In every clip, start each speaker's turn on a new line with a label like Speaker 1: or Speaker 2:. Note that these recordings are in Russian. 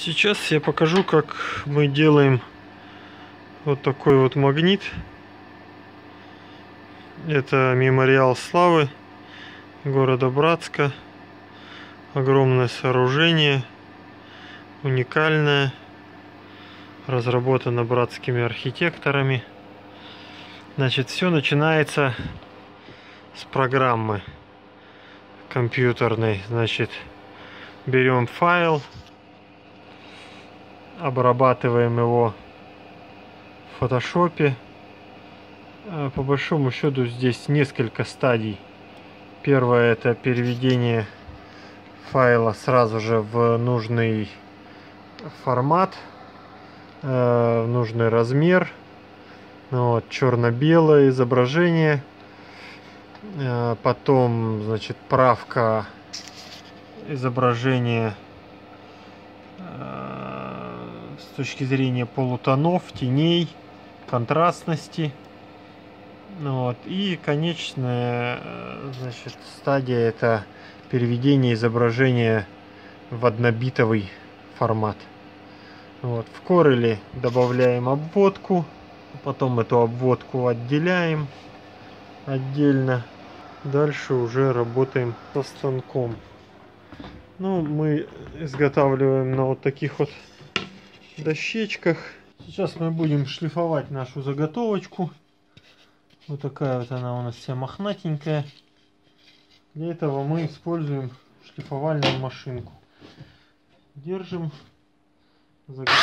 Speaker 1: Сейчас я покажу, как мы делаем вот такой вот магнит. Это мемориал славы города Братска. Огромное сооружение, уникальное, разработано братскими архитекторами. Значит, все начинается с программы компьютерной. Значит, берем файл, обрабатываем его в фотошопе. По большому счету здесь несколько стадий. Первое — это переведение файла сразу же в нужный формат, в нужный размер. Вот, черно-белое изображение. Потом, значит, правка изображения с точки зрения полутонов, теней, контрастности. Вот. И конечная, значит, стадия — это переведение изображения в однобитовый формат. Вот. В Corel добавляем обводку, потом эту обводку отделяем отдельно. Дальше уже работаем со станком. Ну, мы изготавливаем на вот таких вот дощечках. Сейчас мы будем шлифовать нашу заготовочку. Вот такая вот она у нас вся мохнатенькая. Для этого мы используем шлифовальную машинку. Держим заготовку.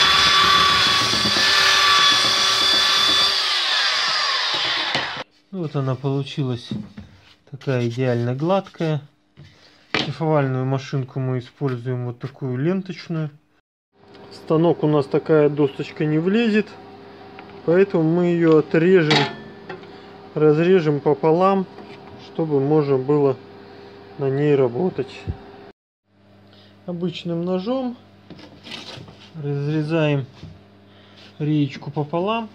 Speaker 1: Вот она получилась такая идеально гладкая. Шлифовальную машинку мы используем вот такую ленточную. В станок у нас такая досточка не влезет, поэтому мы ее отрежем, разрежем пополам, чтобы можно было на ней работать. Обычным ножом разрезаем реечку пополам.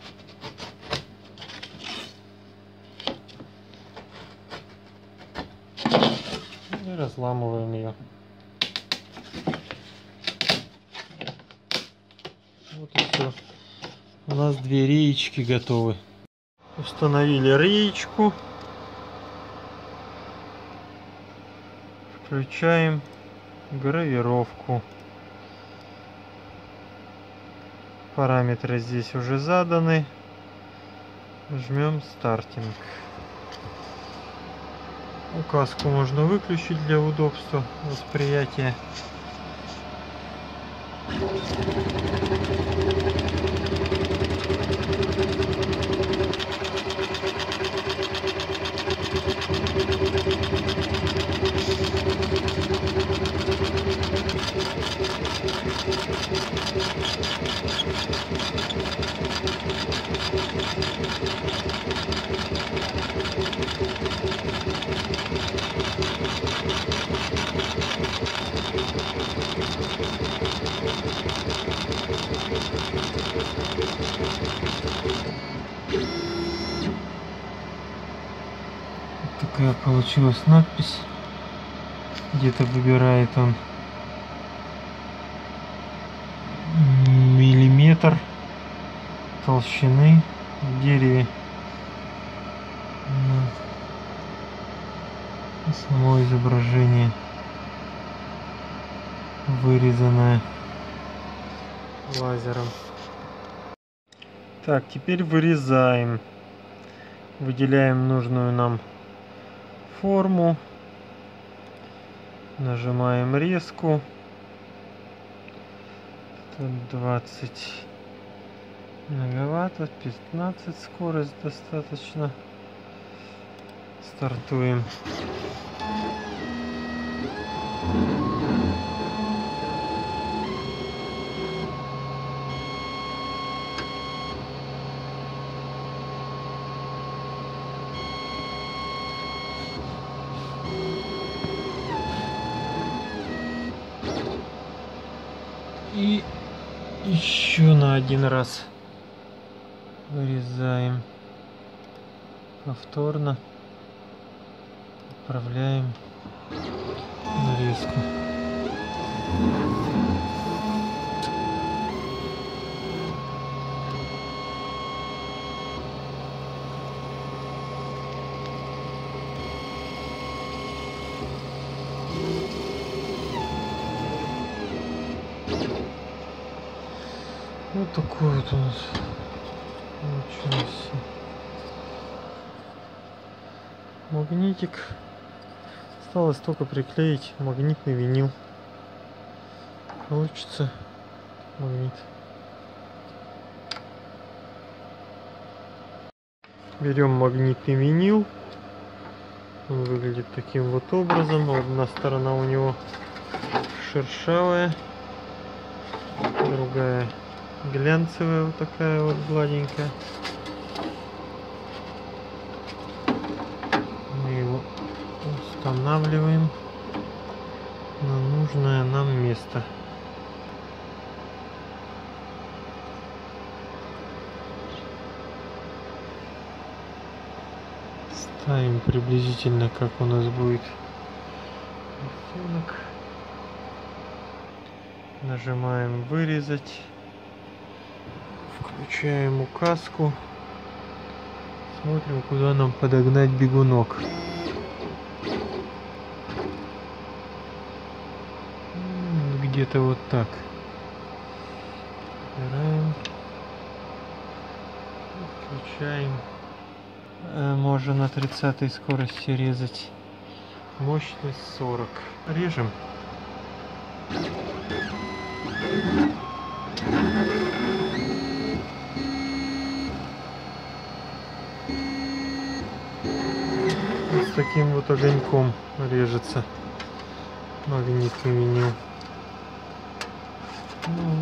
Speaker 1: И разламываем ее. Вот и все. У нас две реечки готовы. Установили реечку. Включаем гравировку. Параметры здесь уже заданы. Жмем стартинг. Указку можно выключить для удобства восприятия. Такая получилась надпись. Где-то выбирает он миллиметр толщины в дереве. Само изображение вырезанное лазером. Так, теперь вырезаем. Выделяем нужную нам форму. Нажимаем резку. 20 мегаватт, 15 скорость достаточно. Стартуем. И еще на один раз вырезаем. Повторно отправляем нарезку. Вот такой вот у нас получился магнитик. Осталось только приклеить магнитный винил. Получится магнит. Берем магнитный винил. Он выглядит таким вот образом. Одна сторона у него шершавая, другая глянцевая, вот такая вот гладенькая. Мы его устанавливаем на нужное нам место. Ставим приблизительно, как у нас будет рисунок. Нажимаем вырезать. Включаем указку. Смотрим, куда нам подогнать бегунок. Где-то вот так. Убираем. Включаем. Можно на 30 скорости резать. Мощность 40. Режем. С таким вот огоньком режется магнитный винил. Вот.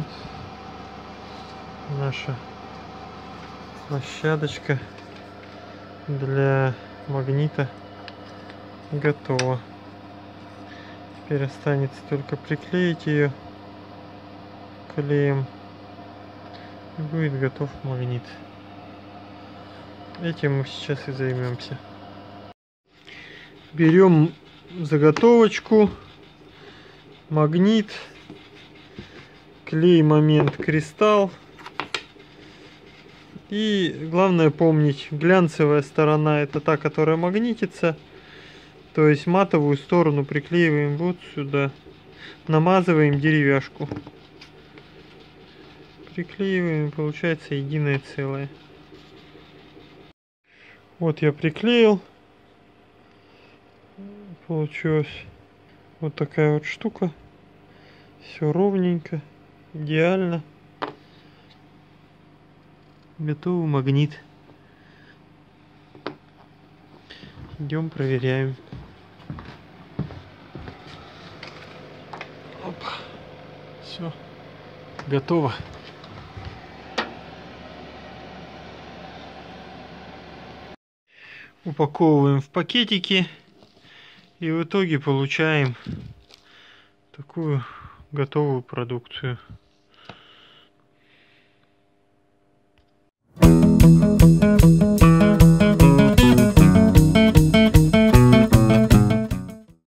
Speaker 1: Наша площадочка для магнита готова. Теперь останется только приклеить ее клеем, и будет готов магнит. Этим мы сейчас и займемся. Берем заготовочку, магнит, клей момент кристалл. И главное помнить, глянцевая сторона это та, которая магнитится. То есть матовую сторону приклеиваем вот сюда. Намазываем деревяшку. Приклеиваем, получается единое целое. Вот я приклеил. Получилась вот такая вот штука. Все ровненько, идеально. Готовый магнит. Идем проверяем. Опа. Все. Готово. Упаковываем в пакетики. И в итоге получаем такую готовую продукцию.